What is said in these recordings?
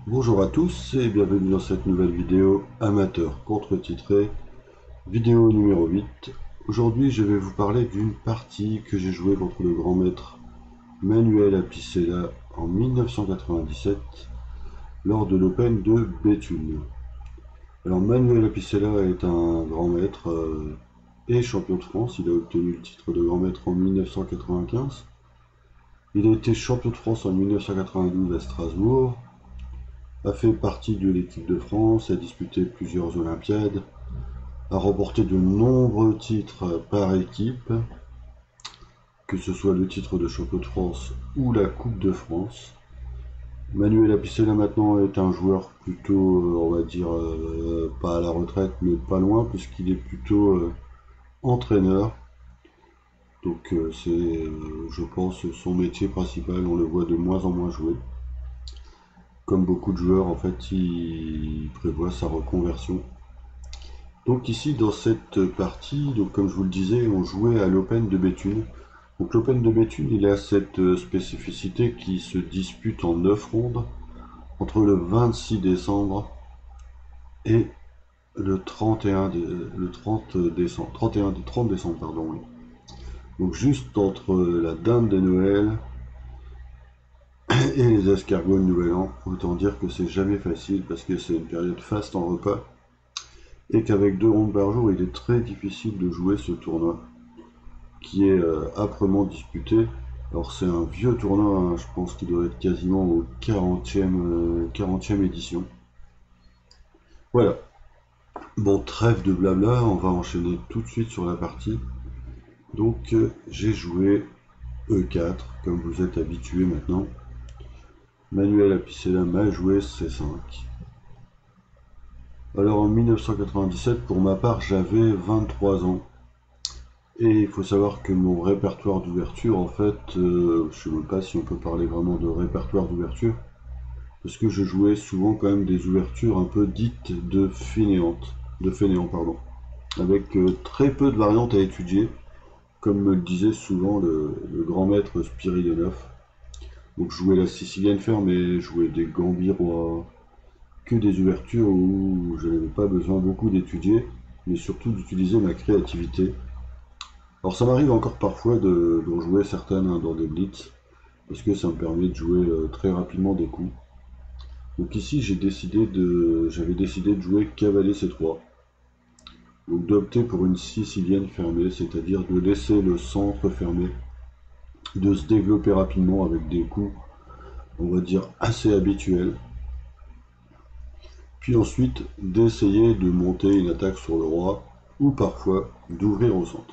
Bonjour à tous et bienvenue dans cette nouvelle vidéo amateur contre-titrée, vidéo numéro 8. Aujourd'hui je vais vous parler d'une partie que j'ai jouée contre le grand maître Manuel Apicella en 1997 lors de l'Open de Béthune. Alors Manuel Apicella est un grand maître et champion de France. Il a obtenu le titre de grand maître en 1995. Il a été champion de France en 1992 à Strasbourg, a fait partie de l'équipe de France, a disputé plusieurs Olympiades, a remporté de nombreux titres par équipe, que ce soit le titre de champion de France ou la Coupe de France. Manuel Apicella maintenant est un joueur plutôt, on va dire, pas à la retraite, mais pas loin, puisqu'il est plutôt entraîneur. Donc c'est, je pense, son métier principal. On le voit de moins en moins jouer. Comme beaucoup de joueurs, en fait, il prévoit sa reconversion. Donc ici, dans cette partie, donc comme je vous le disais, on jouait à l'Open de Béthune. Donc l'Open de Béthune, il a cette spécificité qui se dispute en 9 rondes entre le 26 décembre et le 31, le 30 décembre, 30 décembre, pardon, oui. Donc juste entre la Dinde des Noël et les escargots de Nouvel An, autant dire que c'est jamais facile parce que c'est une période faste en repas et qu'avec 2 rondes par jour, il est très difficile de jouer ce tournoi qui est âprement disputé. Alors c'est un vieux tournoi, hein, je pense qu'il doit être quasiment au 40e édition. Voilà. Bon, trêve de blabla, on va enchaîner tout de suite sur la partie. Donc j'ai joué E4, comme vous êtes habitué maintenant. Manuel Apicella m'a joué C5. Alors en 1997, pour ma part, j'avais 23 ans. Et il faut savoir que mon répertoire d'ouverture, en fait, je ne sais même pas si on peut parler vraiment de répertoire d'ouverture, parce que je jouais souvent quand même des ouvertures un peu dites de fainéants, pardon, avec très peu de variantes à étudier, comme me le disait souvent le grand maître Spiridonov. Donc je jouais la sicilienne ferme et je jouais des gambirois, que des ouvertures où je n'avais pas besoin beaucoup d'étudier, mais surtout d'utiliser ma créativité. Alors ça m'arrive encore parfois d'en jouer certaines, hein, dans des blitz, parce que ça me permet de jouer très rapidement des coups. Donc ici j'avais décidé de jouer cavalier C3, donc d'opter pour une sicilienne fermée, c'est-à-dire de laisser le centre fermé, de se développer rapidement avec des coups, on va dire, assez habituels, puis ensuite d'essayer de monter une attaque sur le roi, ou parfois d'ouvrir au centre.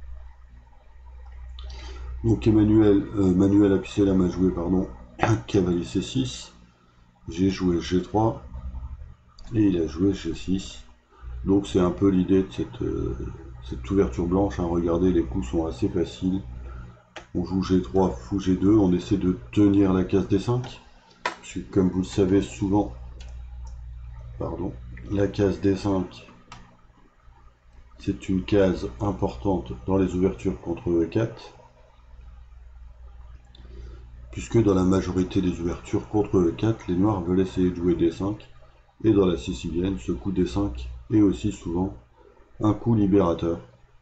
Donc Manuel Apicella m'a joué, pardon, cavalier C6, j'ai joué G3 et il a joué G6. Donc c'est un peu l'idée de cette ouverture blanche, hein. Regardez, les coups sont assez faciles. On joue G3, fou G2, on essaie de tenir la case D5. Parce que comme vous le savez souvent, pardon, la case D5, c'est une case importante dans les ouvertures contre E4. Puisque dans la majorité des ouvertures contre E4, les noirs veulent essayer de jouer D5. Et dans la sicilienne, ce coup D5 est aussi souvent un coup libérateur.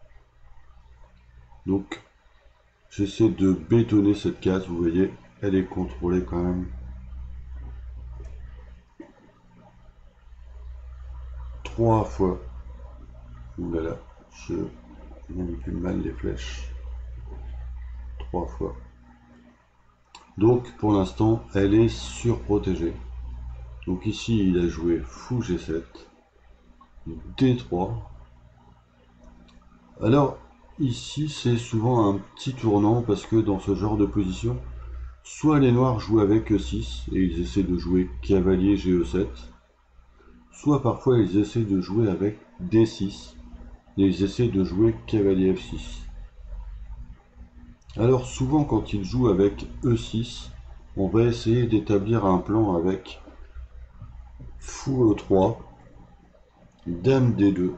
Donc j'essaie de bétonner cette case, vous voyez, elle est contrôlée quand même 3 fois. Oulala, je manipule mal les flèches. 3 fois. Donc pour l'instant, elle est surprotégée. Donc ici, il a joué fou G7, D3. Alors ici, c'est souvent un petit tournant parce que dans ce genre de position, soit les noirs jouent avec E6 et ils essaient de jouer cavalier GE7, soit parfois ils essaient de jouer avec D6 et ils essaient de jouer cavalier F6. Alors souvent quand ils jouent avec E6, on va essayer d'établir un plan avec fou E3, dame D2,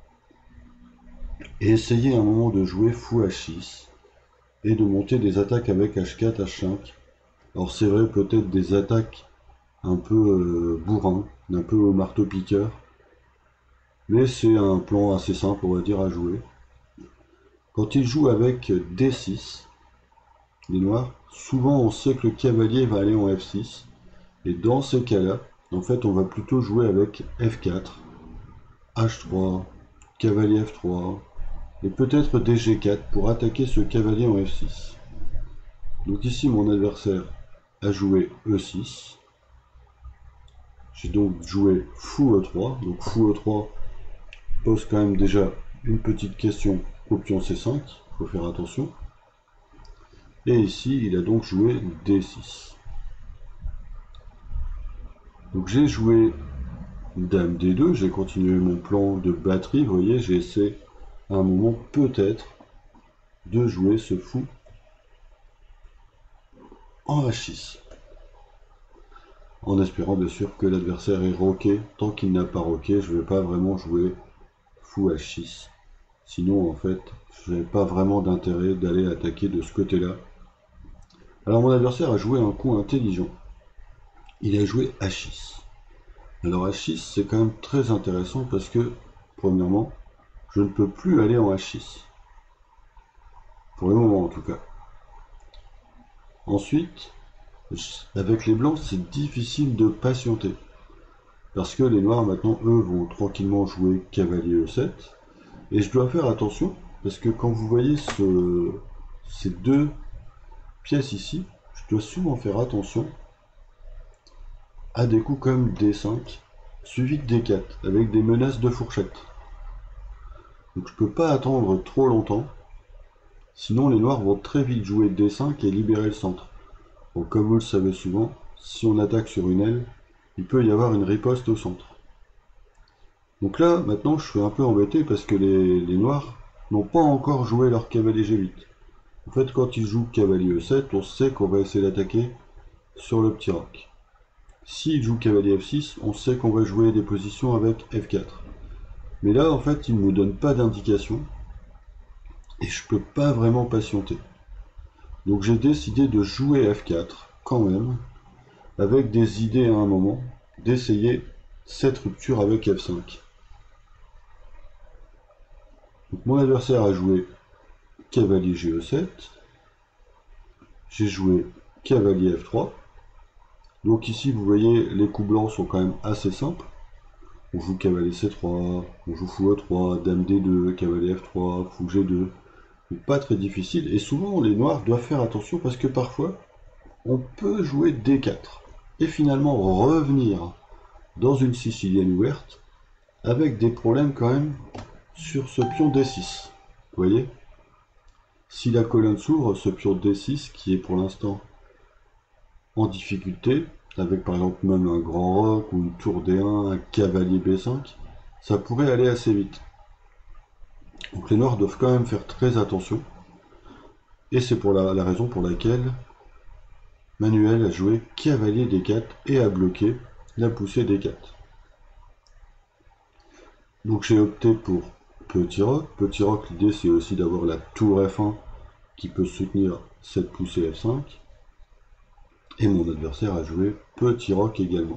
et essayer à un moment de jouer fou H6 et de monter des attaques avec H4, H5. Alors c'est vrai, peut-être des attaques un peu bourrin, un peu au marteau-piqueur. Mais c'est un plan assez simple, on va dire, à jouer. Quand il joue avec D6, les noirs, souvent on sait que le cavalier va aller en F6. Et dans ces cas-là, en fait, on va plutôt jouer avec F4, H3, cavalier F3, et peut-être DG4 pour attaquer ce cavalier en F6. Donc ici, mon adversaire a joué E6. J'ai donc joué fou E3. Donc fou E3 pose quand même déjà une petite question au pion C5. Il faut faire attention. Et ici, il a donc joué D6. Donc j'ai joué Dame D2. J'ai continué mon plan de batterie. Vous voyez, j'ai essayé à un moment peut-être de jouer ce fou en H6. En espérant bien sûr que l'adversaire est roqué. Tant qu'il n'a pas roqué, je ne vais pas vraiment jouer fou H6. Sinon, en fait, je n'avais pas vraiment d'intérêt d'aller attaquer de ce côté-là. Alors mon adversaire a joué un coup intelligent. Il a joué H6. Alors H6, c'est quand même très intéressant parce que, premièrement, je ne peux plus aller en H6. Pour le moment, en tout cas. Ensuite, avec les blancs, c'est difficile de patienter. Parce que les noirs, maintenant, eux, vont tranquillement jouer cavalier E7. Et je dois faire attention, parce que quand vous voyez ces deux pièces ici, je dois souvent faire attention à des coups comme D5, suivi de D4, avec des menaces de fourchette. Donc je peux pas attendre trop longtemps, sinon les noirs vont très vite jouer D5 et libérer le centre. Donc comme vous le savez souvent, si on attaque sur une aile, il peut y avoir une riposte au centre. Donc là, maintenant, je suis un peu embêté parce que les noirs n'ont pas encore joué leur cavalier G8. En fait, quand ils jouent cavalier E7, on sait qu'on va essayer d'attaquer sur le petit roc. S'ils jouent cavalier F6, on sait qu'on va jouer des positions avec F4. Mais là, en fait, ils ne me donnent pas d'indication et je peux pas vraiment patienter. Donc j'ai décidé de jouer F4 quand même, avec des idées à un moment, d'essayer cette rupture avec F5. Donc mon adversaire a joué cavalier GE7, j'ai joué cavalier F3. Donc ici, vous voyez, les coups blancs sont quand même assez simples. On joue cavalier C3, on joue fou E3, dame D2, cavalier F3, fou G2. Donc pas très difficile. Et souvent, les noirs doivent faire attention parce que parfois, on peut jouer D4. Et finalement revenir dans une sicilienne ouverte avec des problèmes quand même sur ce pion D6. Vous voyez? Si la colonne s'ouvre, ce pion D6 qui est pour l'instant en difficulté, avec par exemple même un grand roc ou une tour D1, un cavalier B5, ça pourrait aller assez vite. Donc les noirs doivent quand même faire très attention. Et c'est pour la raison pour laquelle Manuel a joué cavalier D4 et a bloqué la poussée D4. Donc j'ai opté pour petit roc. Petit roc, l'idée c'est aussi d'avoir la tour F1 qui peut soutenir cette poussée F5. Et mon adversaire a joué petit roc également.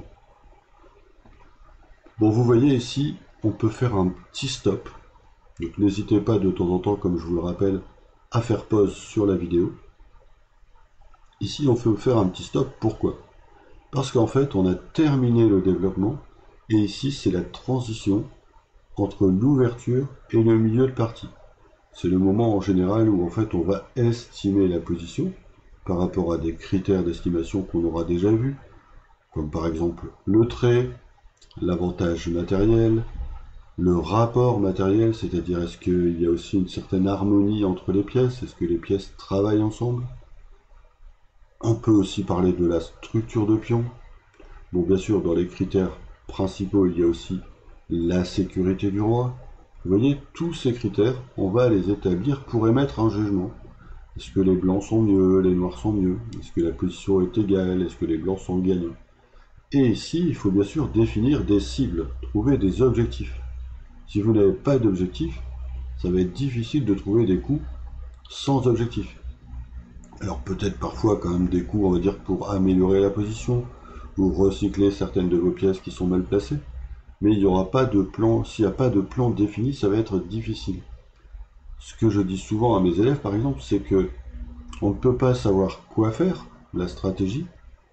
Bon, vous voyez ici, on peut faire un petit stop. Donc n'hésitez pas de temps en temps, comme je vous le rappelle, à faire pause sur la vidéo. Ici, on peut faire un petit stop. Pourquoi? Parce qu'en fait, on a terminé le développement. Et ici, c'est la transition entre l'ouverture et le milieu de partie. C'est le moment en général où en fait on va estimer la position par rapport à des critères d'estimation qu'on aura déjà vus, comme par exemple le trait, l'avantage matériel, le rapport matériel, c'est-à-dire est-ce qu'il y a aussi une certaine harmonie entre les pièces, est-ce que les pièces travaillent ensemble. On peut aussi parler de la structure de pion. Bon, bien sûr, dans les critères principaux, il y a aussi la sécurité du roi. Vous voyez, tous ces critères, on va les établir pour émettre un jugement. Est-ce que les blancs sont mieux, les noirs sont mieux? Est-ce que la position est égale? Est-ce que les blancs sont gagnants? Et ici, il faut bien sûr définir des cibles, trouver des objectifs. Si vous n'avez pas d'objectif, ça va être difficile de trouver des coups sans objectif. Alors peut-être parfois quand même des coups, on va dire, pour améliorer la position, ou recycler certaines de vos pièces qui sont mal placées. Mais il n'y aura pas de plan, s'il n'y a pas de plan défini, ça va être difficile. Ce que je dis souvent à mes élèves, par exemple, c'est que on ne peut pas savoir quoi faire, la stratégie,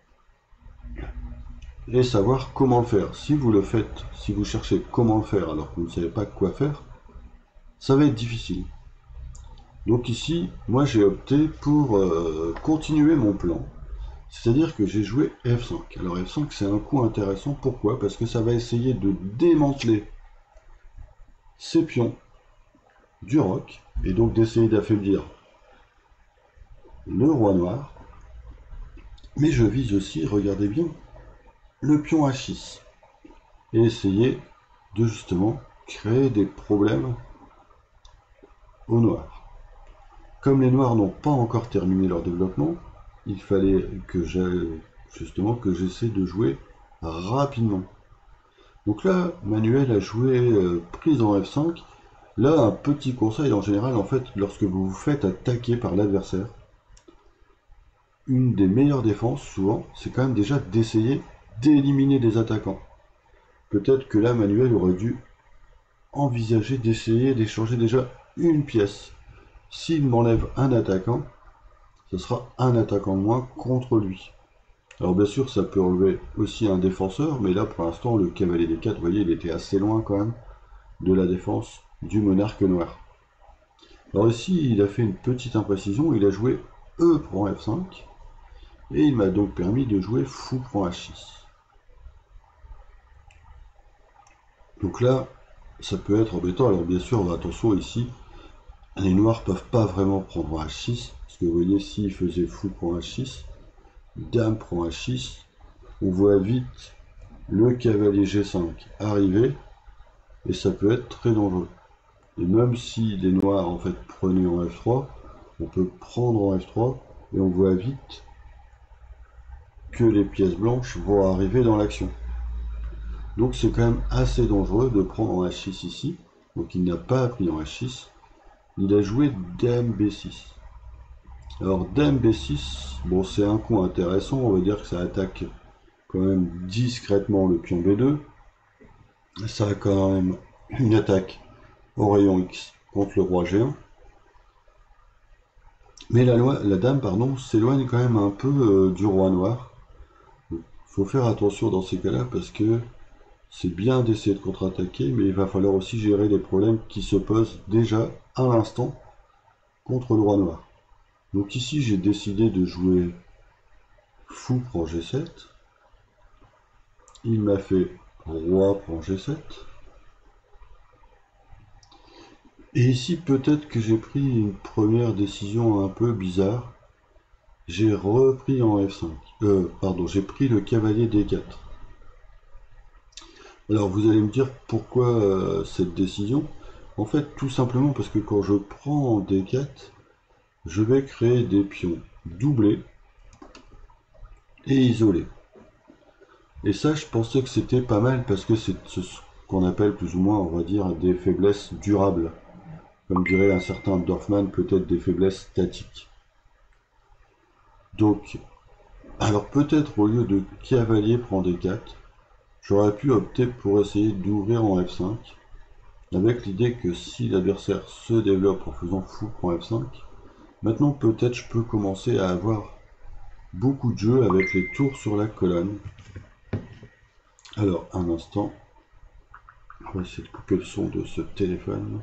et savoir comment le faire. Si vous le faites, si vous cherchez comment le faire alors que vous ne savez pas quoi faire, ça va être difficile. Donc ici, moi j'ai opté pour continuer mon plan. C'est-à-dire que j'ai joué F5. Alors F5 c'est un coup intéressant, pourquoi? Parce que ça va essayer de démanteler ces pions du roc, et donc d'essayer d'affaiblir le roi noir. Mais je vise aussi, regardez bien, le pion H6. Et essayer de justement créer des problèmes aux noirs. Comme les noirs n'ont pas encore terminé leur développement, il fallait que j'essaie de jouer rapidement. Donc là, Manuel a joué prise en F5. Là, un petit conseil en général, en fait, lorsque vous vous faites attaquer par l'adversaire, une des meilleures défenses, souvent, c'est quand même déjà d'essayer d'éliminer des attaquants. Peut-être que là, Manuel aurait dû envisager d'essayer d'échanger déjà une pièce. S'il m'enlève un attaquant, ce sera un attaquant de moins contre lui. Alors bien sûr, ça peut enlever aussi un défenseur, mais là pour l'instant, le cavalier des 4, vous voyez, il était assez loin quand même de la défense du monarque noir. Alors ici, il a fait une petite imprécision, il a joué E prend F5, et il m'a donc permis de jouer fou prend H6. Donc là, ça peut être embêtant. Alors bien sûr, attention ici, les noirs peuvent pas vraiment prendre H6, parce que vous voyez, s'il faisait fou prend H6, dame prend H6, on voit vite le cavalier G5 arriver, et ça peut être très dangereux. Et même si les noirs en fait prenaient en F3, on peut prendre en F3, et on voit vite que les pièces blanches vont arriver dans l'action. Donc c'est quand même assez dangereux de prendre en H6 ici. Donc il n'a pas pris en H6, il a joué Dame B6. Alors Dame B6, bon c'est un coup intéressant, on va dire que ça attaque quand même discrètement le pion B2. Ça a quand même une attaque au rayon X contre le roi G1. Mais la dame s'éloigne quand même un peu du roi noir. Il faut faire attention dans ces cas-là parce que c'est bien d'essayer de contre-attaquer, mais il va falloir aussi gérer les problèmes qui se posent déjà à l'instant contre le roi noir. Donc ici j'ai décidé de jouer fou prend G7. Il m'a fait roi prend G7. Et ici peut-être que j'ai pris une première décision un peu bizarre. J'ai repris en F5. J'ai pris le cavalier D4. Alors vous allez me dire pourquoi cette décision. En fait tout simplement parce que quand je prends en D4, je vais créer des pions doublés et isolés. Et ça je pensais que c'était pas mal parce que c'est ce qu'on appelle plus ou moins, on va dire, des faiblesses durables. Comme dirait un certain Dorfman, peut-être des faiblesses statiques. Donc, alors peut-être au lieu de cavalier prend D4, j'aurais pu opter pour essayer d'ouvrir en F5, avec l'idée que si l'adversaire se développe en faisant fou prend F5, maintenant peut-être je peux commencer à avoir beaucoup de jeux avec les tours sur la colonne. Alors, un instant, on va essayer de couper le son de ce téléphone.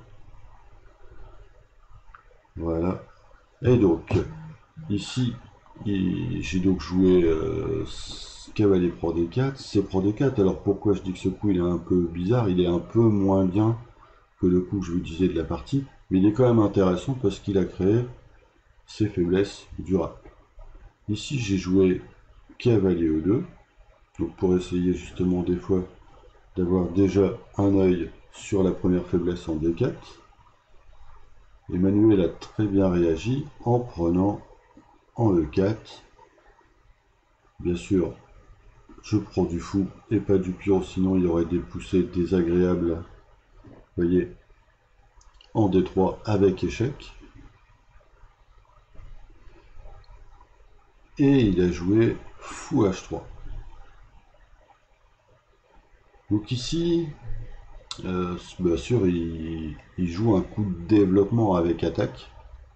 Voilà. Et donc, ici, j'ai donc joué cavalier prend D4, C prend D4. Alors pourquoi je dis que ce coup il est un peu bizarre, il est un peu moins bien que le coup que je vous disais de la partie, mais il est quand même intéressant parce qu'il a créé ses faiblesses durables. Ici j'ai joué cavalier E2, donc pour essayer justement des fois d'avoir déjà un œil sur la première faiblesse en D4. Emmanuel a très bien réagi en prenant en E4. Bien sûr, je prends du fou et pas du pion, sinon il y aurait des poussées désagréables. Vous voyez, en D3 avec échec. Et il a joué fou H3. Donc ici, bien sûr, il joue un coup de développement avec attaque.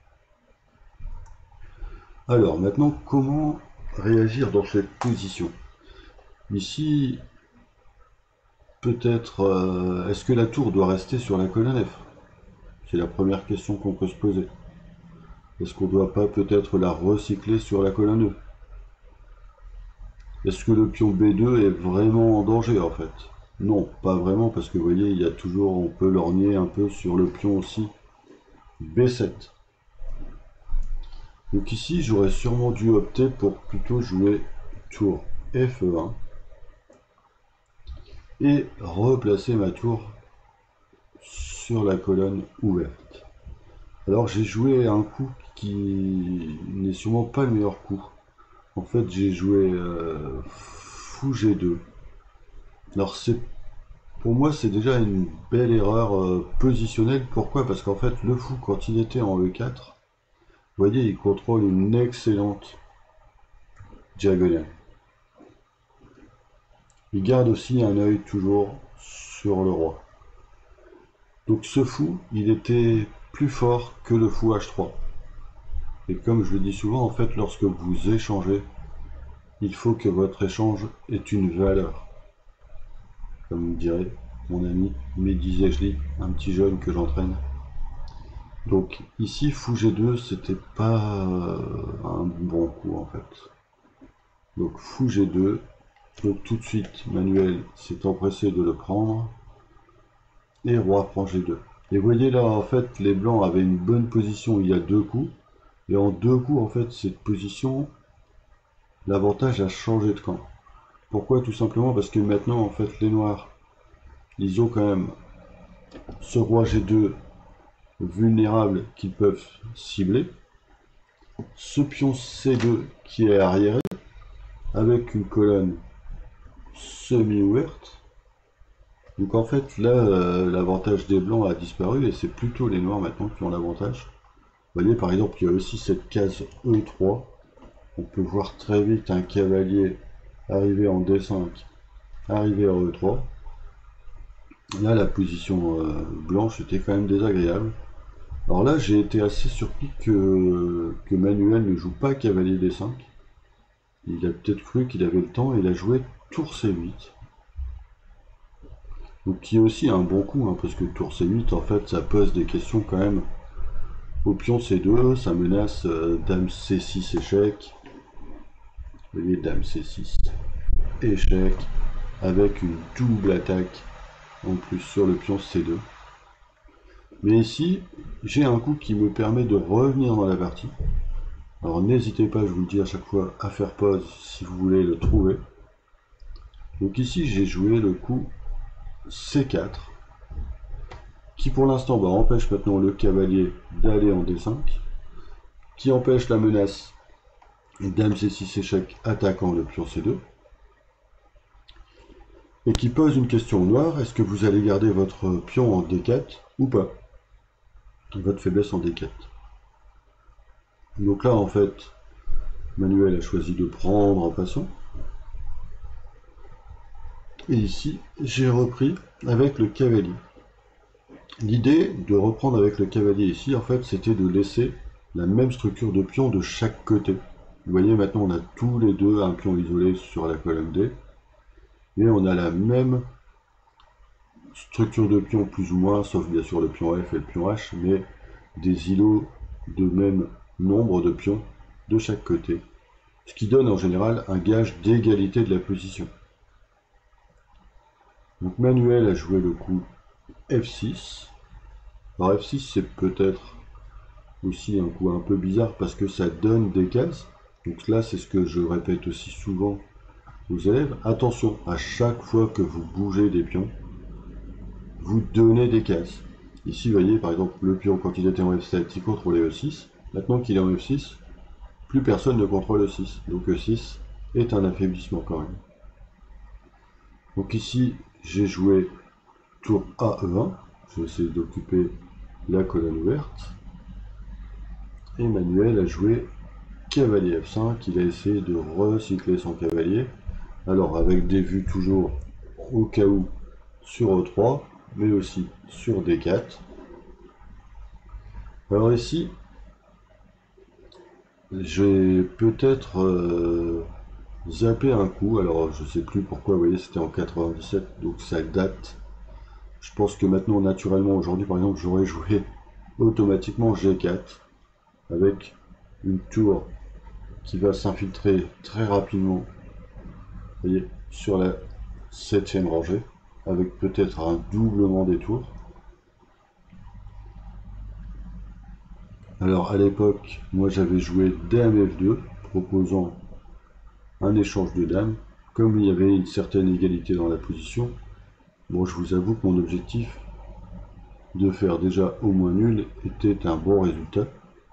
Alors maintenant, comment réagir dans cette position? Ici, peut-être, est-ce que la tour doit rester sur la colonne F? C'est la première question qu'on peut se poser. Est-ce qu'on ne doit pas peut-être la recycler sur la colonne E? Est-ce que le pion B2 est vraiment en danger en fait? Non, pas vraiment, parce que vous voyez, il y a toujours, on peut lorgner un peu sur le pion aussi B7. Donc ici, j'aurais sûrement dû opter pour plutôt jouer tour Fe1 et replacer ma tour sur la colonne ouverte. Alors j'ai joué un coup qui n'est sûrement pas le meilleur coup. En fait, j'ai joué fou G2. Alors pour moi, c'est déjà une belle erreur positionnelle. Pourquoi? Parce qu'en fait, le fou, quand il était en E4, vous voyez, il contrôle une excellente diagonale. Il garde aussi un œil toujours sur le roi. Donc ce fou, il était plus fort que le fou H3. Et comme je le dis souvent, en fait, lorsque vous échangez, il faut que votre échange ait une valeur. Comme dirait mon ami Mehdi Zejli, un petit jeune que j'entraîne. Donc ici, fou G2, c'était pas un bon coup en fait. Donc fou G2, donc tout de suite, Manuel s'est empressé de le prendre. Et roi prend G2. Et vous voyez là, en fait, les blancs avaient une bonne position il y a deux coups. Et en deux coups, en fait, cette position, l'avantage a changé de camp. Pourquoi? Tout simplement parce que maintenant, en fait, les noirs, ils ont quand même ce roi G2 vulnérable qu'ils peuvent cibler. Ce pion C2 qui est arriéré, avec une colonne semi-ouverte. Donc en fait, là, l'avantage des blancs a disparu et c'est plutôt les noirs maintenant qui ont l'avantage. Vous voyez par exemple il y a aussi cette case E3. On peut voir très vite un cavalier arriver en D5, arriver en E3. Là la position blanche était quand même désagréable. Alors là j'ai été assez surpris que Manuel ne joue pas cavalier D5. Il a peut-être cru qu'il avait le temps et il a joué tour C8. Donc qui est aussi un bon coup, hein, parce que tour C8 en fait ça pose des questions quand même. Au pion C2, ça menace dame C6 échec. Vous voyez, dame C6 échec, avec une double attaque en plus sur le pion C2. Mais ici, j'ai un coup qui me permet de revenir dans la partie. Alors n'hésitez pas, je vous le dis à chaque fois, à faire pause si vous voulez le trouver. Donc ici, j'ai joué le coup C4, qui pour l'instant empêche maintenant le cavalier d'aller en D5, qui empêche la menace dame C6 échec attaquant le pion C2, et qui pose une question au noir, est-ce que vous allez garder votre pion en D4 ou pas? Votre faiblesse en D4. Donc là en fait, Manuel a choisi de prendre en passant. Et ici, j'ai repris avec le cavalier. L'idée de reprendre avec le cavalier ici, en fait, c'était de laisser la même structure de pion de chaque côté. Vous voyez, maintenant, on a tous les deux un pion isolé sur la colonne D. Et on a la même structure de pion plus ou moins, sauf bien sûr le pion F et le pion H, mais des îlots de même nombre de pions de chaque côté. Ce qui donne en général un gage d'égalité de la position. Donc Manuel a joué le coup F6. Alors F6 c'est peut-être aussi un coup un peu bizarre parce que ça donne des cases. Donc là c'est ce que je répète aussi souvent aux élèves. Attention, à chaque fois que vous bougez des pions, vous donnez des cases. Ici vous voyez par exemple le pion quand il était en F7 il contrôlait E6. Maintenant qu'il est en F6, plus personne ne contrôle E6. Donc E6 est un affaiblissement quand même. Donc ici j'ai joué tour AE1. Je vais essayer d'occuper la colonne ouverte. Et Manuel a joué cavalier F5. Il a essayé de recycler son cavalier. Alors avec des vues toujours au cas où sur E3, mais aussi sur D4. Alors ici, j'ai peut-être zappé un coup, alors je sais plus pourquoi, vous voyez c'était en 97, donc ça date. Je pense que maintenant, naturellement, aujourd'hui par exemple, j'aurais joué automatiquement G4 avec une tour qui va s'infiltrer très rapidement, vous voyez, sur la 7e rangée, avec peut-être un doublement des tours. Alors à l'époque, moi j'avais joué Dame F2, proposant un échange de dames. Comme il y avait une certaine égalité dans la position, bon, je vous avoue que mon objectif de faire déjà au moins nul était un bon résultat.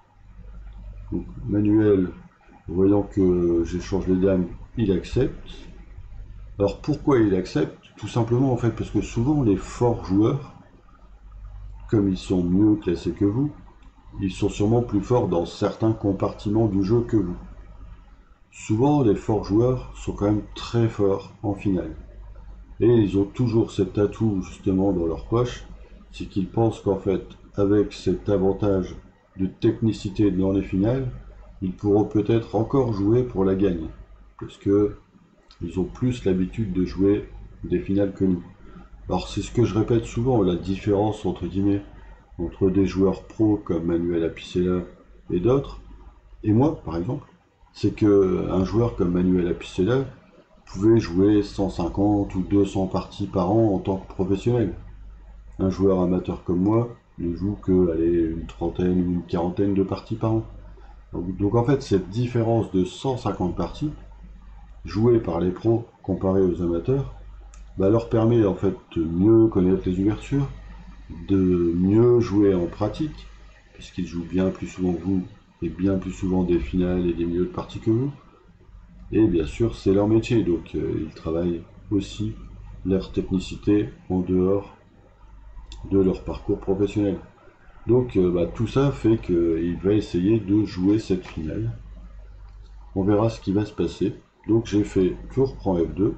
Donc Manuel, voyant que j'échange les dames, il accepte. Alors pourquoi il accepte? Tout simplement en fait parce que souvent les forts joueurs, comme ils sont mieux classés que vous, ils sont sûrement plus forts dans certains compartiments du jeu que vous. Souvent les forts joueurs sont quand même très forts en finale. Et ils ont toujours cet atout justement dans leur poche, c'est qu'ils pensent qu'en fait, avec cet avantage de technicité dans les finales, ils pourront peut-être encore jouer pour la gagne. Parce que ils ont plus l'habitude de jouer des finales que nous. Alors c'est ce que je répète souvent, la différence entre guillemets entre des joueurs pros comme Manuel Apicella et d'autres, et moi par exemple, c'est que un joueur comme Manuel Apicella pouvait jouer 150 ou 200 parties par an en tant que professionnel. Un joueur amateur comme moi ne joue que allez, une trentaine ou une quarantaine de parties par an. Donc en fait, cette différence de 150 parties jouées par les pros comparées aux amateurs, bah, leur permet en fait de mieux connaître les ouvertures, de mieux jouer en pratique, puisqu'ils jouent bien plus souvent que vous et bien plus souvent des finales et des milieux de partie que vous. Et bien sûr, c'est leur métier, donc ils travaillent aussi leur technicité en dehors de leur parcours professionnel. Donc bah, tout ça fait qu'il va essayer de jouer cette finale. On verra ce qui va se passer. Donc j'ai fait tour prend F2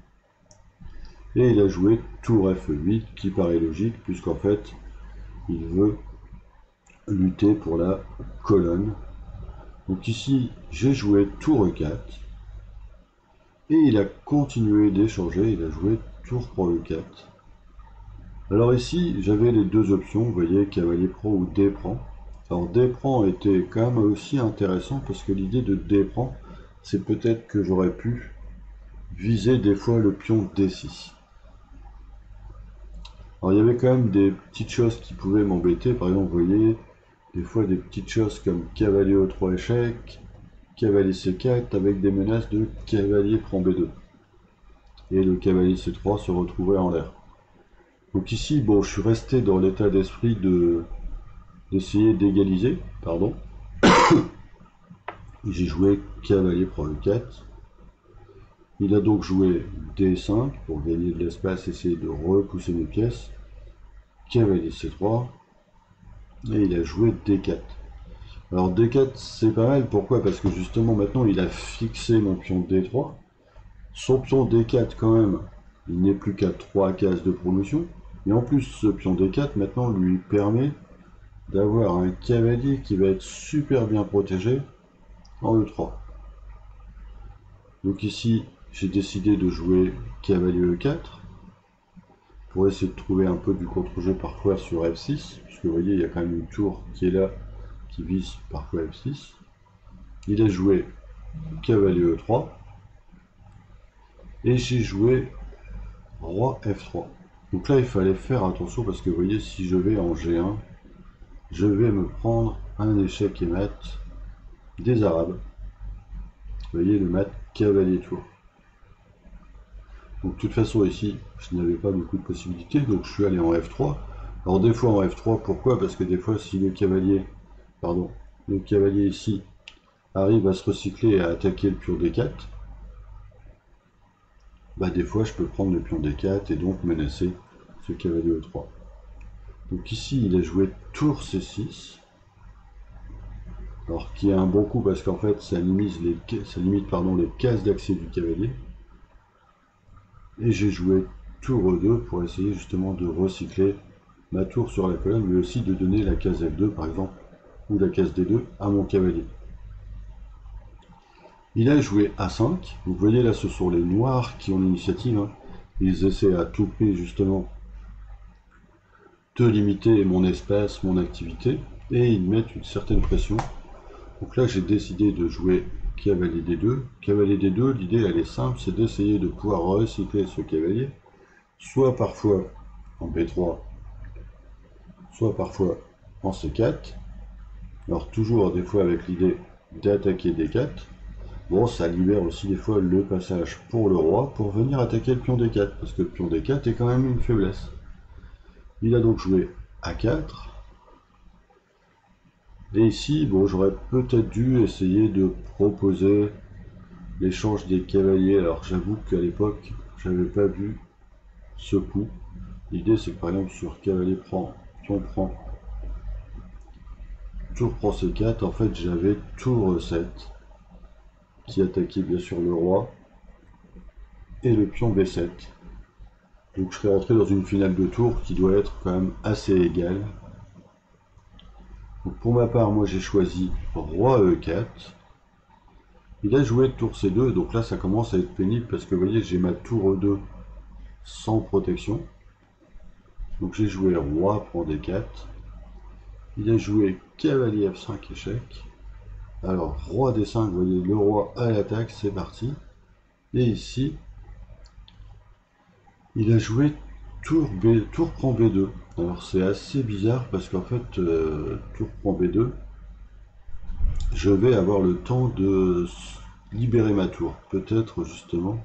et il a joué tour F8 qui paraît logique puisqu'en fait il veut lutter pour la colonne. Donc ici j'ai joué tour E4 et il a continué d'échanger, il a joué tour prend E4. Alors ici, j'avais les deux options, vous voyez, cavalier prend ou D prend. Alors D prend était quand même aussi intéressant parce que l'idée de D prend, c'est peut-être que j'aurais pu viser des fois le pion D6. Alors il y avait quand même des petites choses qui pouvaient m'embêter, par exemple, vous voyez, des fois des petites choses comme cavalier E3 échec, cavalier C4 avec des menaces de cavalier prend B2. Et le cavalier C3 se retrouverait en l'air. Donc ici, bon, je suis resté dans l'état d'esprit d'essayer d'égaliser, pardon. J'ai joué cavalier prend E4. Il a donc joué D5 pour gagner de l'espace, essayer de repousser mes pièces. Cavalier C3. Et il a joué D4. Alors D4 c'est pas mal, pourquoi? Parce que justement maintenant il a fixé mon pion D3. Son pion D4 quand même, il n'est plus qu'à 3 cases de promotion. Et en plus ce pion D4 maintenant lui permet d'avoir un cavalier qui va être super bien protégé en E3. Donc ici, j'ai décidé de jouer cavalier E4 pour essayer de trouver un peu du contre-jeu parfois sur F6, puisque vous voyez, il y a quand même une tour qui est là, qui vise parfois F6. Il a joué cavalier E3 et j'ai joué roi F3. Donc là, il fallait faire attention parce que vous voyez, si je vais en G1, je vais me prendre un échec et mat des Arabes. Vous voyez le mat cavalier tour. Donc de toute façon ici, je n'avais pas beaucoup de possibilités, donc je suis allé en F3. Alors des fois en F3, pourquoi? Parce que des fois si le cavalier ici arrive à se recycler et à attaquer le pion D4, bah des fois je peux prendre le pion D4 et donc menacer ce cavalier E3. Donc ici il a joué tour C6. Alors qui est un bon coup parce qu'en fait ça limite les cases d'accès du cavalier. Et j'ai joué tour E2 pour essayer justement de recycler ma tour sur la colonne, mais aussi de donner la case F2 par exemple, ou la case D2 à mon cavalier. Il a joué A5, vous voyez là ce sont les noirs qui ont l'initiative, hein. Ils essaient à tout prix justement de limiter mon espace, mon activité, et ils mettent une certaine pression. Donc là j'ai décidé de jouer cavalier D2. Cavalier D2, l'idée elle est simple, c'est d'essayer de pouvoir recycler ce cavalier, soit parfois en B3, soit parfois en C4. Alors toujours des fois avec l'idée d'attaquer D4. Bon, ça libère aussi des fois le passage pour le roi pour venir attaquer le pion D4, parce que le pion D4 est quand même une faiblesse. Il a donc joué A4. Et ici, bon, j'aurais peut-être dû essayer de proposer l'échange des cavaliers. Alors j'avoue qu'à l'époque, j'avais pas vu ce coup. L'idée c'est que par exemple sur cavalier prend, pion prend, tour prend C4, en fait j'avais tour E7 qui attaquait bien sûr le roi et le pion B7. Donc je serais rentré dans une finale de tour qui doit être quand même assez égale. Donc pour ma part, moi j'ai choisi roi E4. Il a joué tour C2, donc là ça commence à être pénible parce que vous voyez j'ai ma tour E2 sans protection. Donc j'ai joué roi prend D4. Il a joué cavalier F5 échec. Alors roi D5, vous voyez le roi à l'attaque, c'est parti. Et ici, il a joué tour prend B2. Alors c'est assez bizarre parce qu'en fait, tour prend B2, je vais avoir le temps de libérer ma tour. Peut-être justement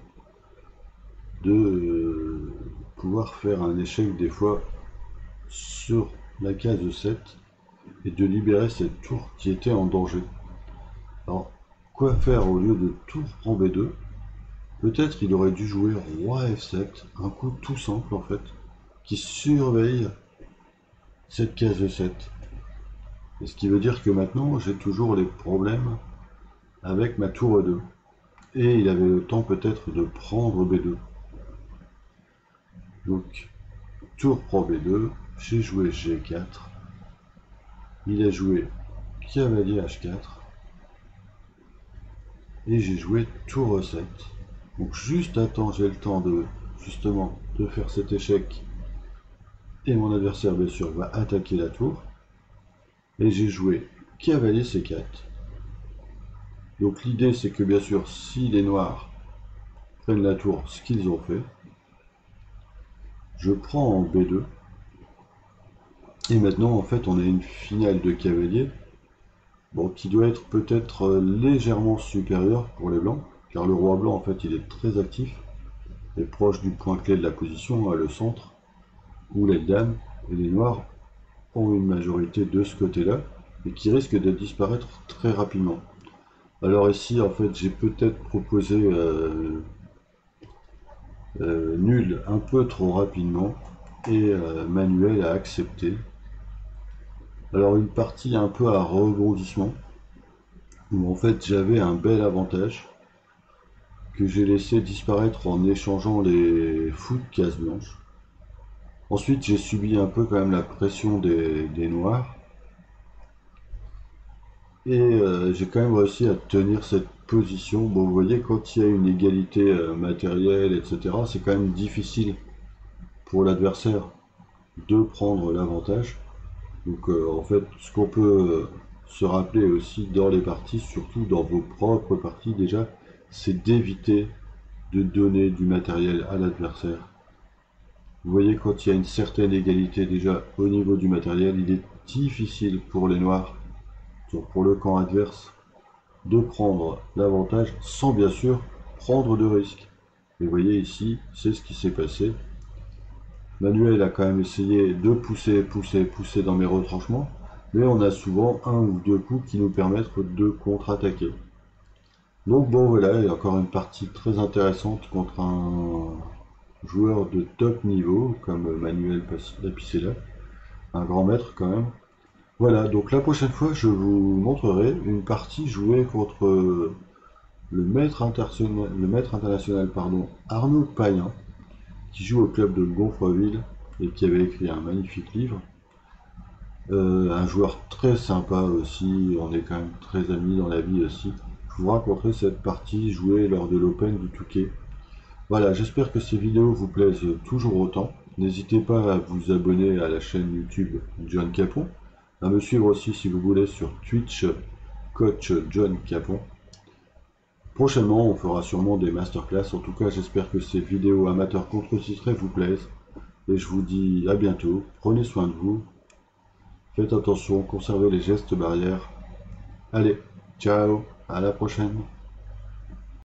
de pouvoir faire un échec des fois sur la case 7 et de libérer cette tour qui était en danger. Alors, quoi faire au lieu de tour prend B2? Peut-être il aurait dû jouer roi F7, un coup tout simple en fait, qui surveille cette case 7. Et ce qui veut dire que maintenant j'ai toujours les problèmes avec ma tour E2. Et il avait le temps peut-être de prendre B2. Donc, tour prend B2, j'ai joué G4. Il a joué cavalier H4. Et j'ai joué tour E7. Donc juste à temps, j'ai le temps de justement de faire cet échec. Et mon adversaire bien sûr va attaquer la tour. Et j'ai joué cavalier C4. Donc l'idée c'est que bien sûr si les noirs prennent la tour, ce qu'ils ont fait, je prends en B2. Et maintenant en fait on a une finale de cavalier. Bon, qui doit être peut-être légèrement supérieure pour les blancs. Car le roi blanc en fait il est très actif. Et proche du point clé de la position, le centre, où les dames et les noirs ont une majorité de ce côté-là, et qui risque de disparaître très rapidement. Alors ici, en fait, j'ai peut-être proposé nul un peu trop rapidement, et Manuel a accepté. Alors une partie un peu à rebondissement, où en fait j'avais un bel avantage, que j'ai laissé disparaître en échangeant les fous de cases blanches. Ensuite, j'ai subi un peu quand même la pression des noirs. Et j'ai quand même réussi à tenir cette position. Bon, vous voyez, quand il y a une égalité matérielle, etc., c'est quand même difficile pour l'adversaire de prendre l'avantage. Donc, en fait, ce qu'on peut se rappeler aussi dans les parties, surtout dans vos propres parties déjà, c'est d'éviter de donner du matériel à l'adversaire. Vous voyez, quand il y a une certaine égalité déjà au niveau du matériel, il est difficile pour les noirs, donc pour le camp adverse, de prendre l'avantage sans bien sûr prendre de risques. Et vous voyez ici, c'est ce qui s'est passé. Manuel a quand même essayé de pousser dans mes retranchements, mais on a souvent un ou deux coups qui nous permettent de contre-attaquer. Donc bon voilà, il y a encore une partie très intéressante contre un joueur de top niveau comme Manuel Lapicella, un grand maître quand même. Voilà, donc la prochaine fois je vous montrerai une partie jouée contre le maître international pardon, Arnaud Payen, qui joue au club de Gonfreville et qui avait écrit un magnifique livre. Un joueur très sympa aussi, on est quand même très amis dans la vie aussi. Je vous raconterai cette partie jouée lors de l'Open du Touquet. Voilà, j'espère que ces vidéos vous plaisent toujours autant. N'hésitez pas à vous abonner à la chaîne YouTube John Capon, à me suivre aussi si vous voulez sur Twitch, Coach John Capon. Prochainement, on fera sûrement des masterclass. En tout cas, j'espère que ces vidéos amateurs contre-titrés vous plaisent. Et je vous dis à bientôt. Prenez soin de vous. Faites attention, conservez les gestes barrières. Allez, ciao, à la prochaine.